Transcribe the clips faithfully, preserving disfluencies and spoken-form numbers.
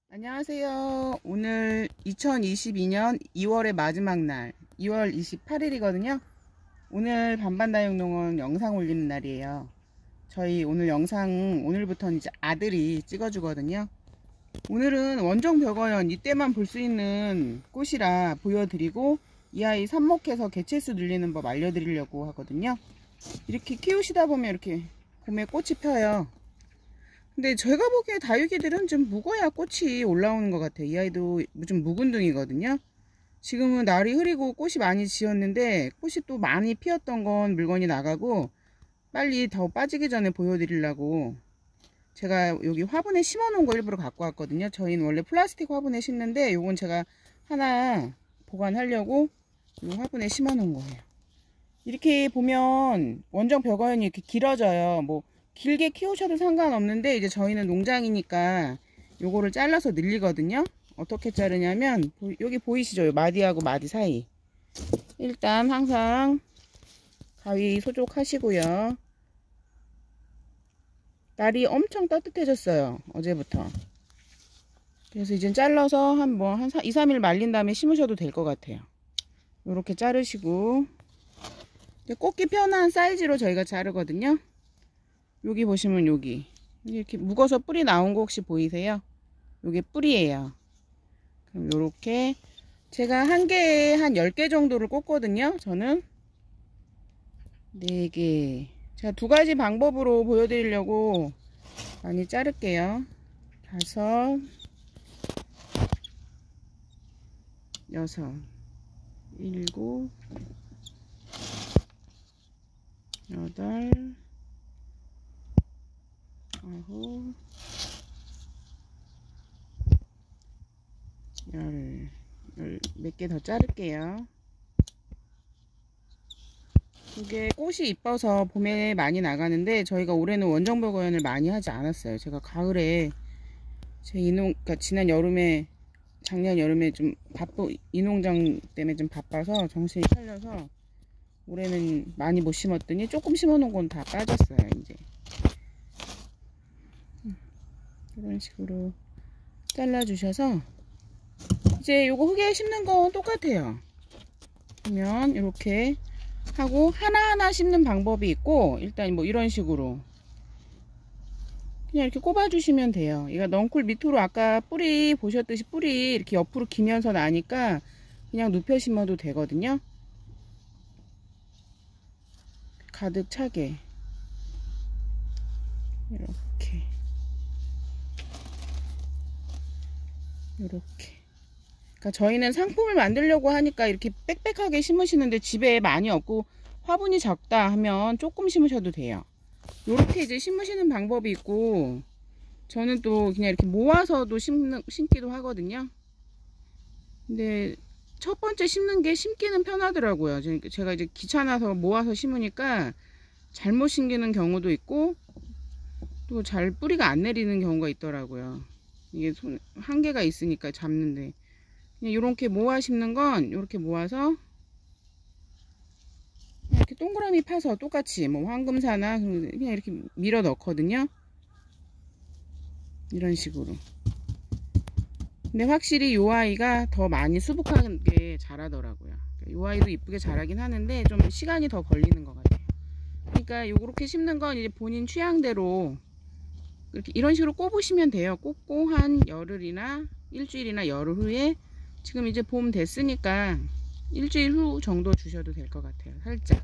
안녕하세요. 오늘 이천이십이 년 이월의 마지막 날 이월 이십팔 일이거든요. 오늘 반반다육농원 영상 올리는 날이에요. 저희 오늘 영상 오늘부터는 이제 아들이 찍어주거든요. 오늘은 원종벽어연 이때만 볼 수 있는 꽃이라 보여드리고 이 아이 삽목해서 개체수 늘리는 법 알려드리려고 하거든요. 이렇게 키우시다 보면 이렇게 봄에 꽃이 펴요. 근데 제가 보기에 다육이들은 좀 묵어야 꽃이 올라오는 것 같아요. 이 아이도 좀 묵은둥이거든요. 지금은 날이 흐리고 꽃이 많이 지었는데 꽃이 또 많이 피었던 건 물건이 나가고 빨리 더 빠지기 전에 보여드리려고 제가 여기 화분에 심어 놓은 거 일부러 갖고 왔거든요. 저희는 원래 플라스틱 화분에 심는데 요건 제가 하나 보관하려고 이 화분에 심어 놓은 거예요. 이렇게 보면 원종 벽어연이 이렇게 길어져요. 뭐 길게 키우셔도 상관없는데 이제 저희는 농장이니까 요거를 잘라서 늘리거든요. 어떻게 자르냐면 여기 보이시죠? 요 마디하고 마디 사이. 일단 항상 가위 소독하시고요. 날이 엄청 따뜻해졌어요. 어제부터. 그래서 이제 잘라서 한 뭐 한 이, 삼 일 말린 다음에 심으셔도 될 것 같아요. 요렇게 자르시고 꽂기 편한 사이즈로 저희가 자르거든요. 여기 보시면 여기 이렇게 묵어서 뿌리 나온 거 혹시 보이세요? 요게 뿌리예요. 그럼 요렇게 제가 한 개에 한 열 개 정도를 꽂거든요. 저는 네 개. 제가 두 가지 방법으로 보여드리려고 많이 자를게요. 다섯, 여섯, 일곱, 여덟, 아홉, 열, 열 몇 개 더 자를게요. 이게 꽃이 이뻐서 봄에 많이 나가는데 저희가 올해는 원종벽어연을 많이 하지 않았어요. 제가 가을에 제 이농, 그러니까 지난 여름에 작년 여름에 좀 바쁘 이 농장 때문에 좀 바빠서 정신이 팔려서 올해는 많이 못 심었더니 조금 심어놓은 건 다 빠졌어요. 이제 이런 식으로 잘라 주셔서 이제 요거 흙에 심는 건 똑같아요. 그러면 이렇게 하고 하나하나 심는 방법이 있고 일단 뭐 이런 식으로 그냥 이렇게 꼽아 주시면 돼요. 이거 넝쿨 밑으로 아까 뿌리 보셨듯이 뿌리 이렇게 옆으로 기면서 나니까 그냥 눕혀 심어도 되거든요. 가득 차게 이렇게 이렇게. 그러니까 저희는 상품을 만들려고 하니까 이렇게 빽빽하게 심으시는데 집에 많이 없고 화분이 작다 하면 조금 심으셔도 돼요. 이렇게 이제 심으시는 방법이 있고 저는 또 그냥 이렇게 모아서도 심는, 심기도 하거든요. 근데 첫 번째 심는 게 심기는 편하더라고요. 제가 이제 귀찮아서 모아서 심으니까 잘못 심기는 경우도 있고 또 잘 뿌리가 안 내리는 경우가 있더라고요. 이게 손, 한계가 있으니까 잡는데 그냥 이렇게 모아 심는 건 이렇게 모아서 이렇게 동그라미 파서 똑같이 뭐 황금사나 그냥 이렇게 밀어 넣거든요. 이런 식으로. 근데 확실히 이 아이가 더 많이 수북하게 자라더라고요. 이 아이도 이쁘게 자라긴 하는데 좀 시간이 더 걸리는 것 같아요. 그러니까 요렇게 심는 건 이제 본인 취향대로 이렇게 이런 식으로 꼽으시면 돼요. 꼽고 한 열흘이나 일주일이나 열흘 후에 지금 이제 봄 됐으니까 일주일 후 정도 주셔도 될 것 같아요. 살짝.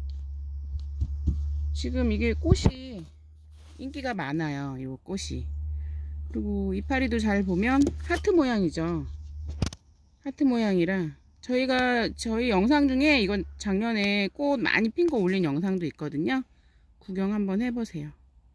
지금 이게 꽃이 인기가 많아요. 이 꽃이. 그리고 이파리도 잘 보면 하트 모양이죠. 하트 모양이라 저희가 저희 영상 중에 이건 작년에 꽃 많이 핀 거 올린 영상도 있거든요. 구경 한번 해보세요.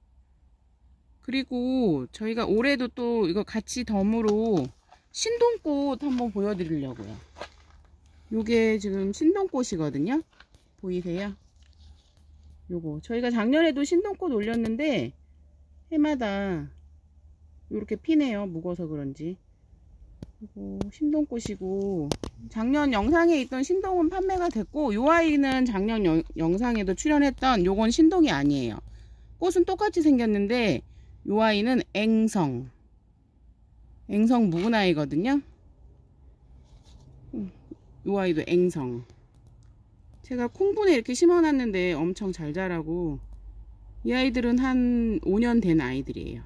그리고 저희가 올해도 또 이거 같이 덤으로 신동꽃 한번 보여드리려고요. 요게 지금 신동꽃이거든요. 보이세요? 요거 저희가 작년에도 신동꽃 올렸는데 해마다 요렇게 피네요. 묵어서 그런지. 요거 신동꽃이고 작년 영상에 있던 신동은 판매가 됐고 요 아이는 작년 여, 영상에도 출연했던 요건 신동이 아니에요. 꽃은 똑같이 생겼는데 요 아이는 앵성 앵성 묵은 아이거든요. 이 아이도 앵성. 제가 콩분에 이렇게 심어놨는데 엄청 잘 자라고, 이 아이들은 한 오 년 된 아이들이에요.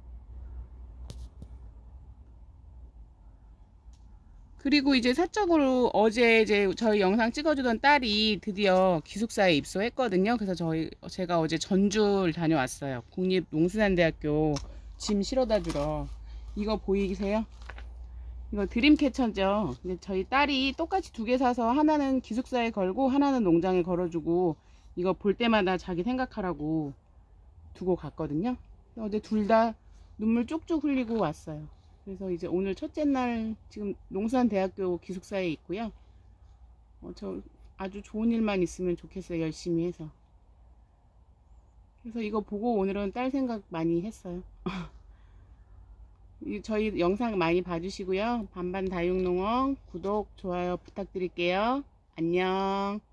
그리고 이제 사적으로 어제 이제 저희 영상 찍어주던 딸이 드디어 기숙사에 입소했거든요. 그래서 저희 제가 어제 전주를 다녀왔어요. 국립농수산대학교 짐 실어다 주러. 이거 보이세요? 이거 드림캐쳐죠. 이제 저희 딸이 똑같이 두 개 사서 하나는 기숙사에 걸고 하나는 농장에 걸어주고, 이거 볼 때마다 자기 생각하라고 두고 갔거든요. 어제 둘 다 눈물 쪽쪽 흘리고 왔어요. 그래서 이제 오늘 첫째 날 지금 농수산대학교 기숙사에 있고요. 어, 저 아주 좋은 일만 있으면 좋겠어요. 열심히 해서. 그래서 이거 보고 오늘은 딸 생각 많이 했어요. 저희 영상 많이 봐주시고요. 반반 다육농원 구독, 좋아요 부탁드릴게요. 안녕.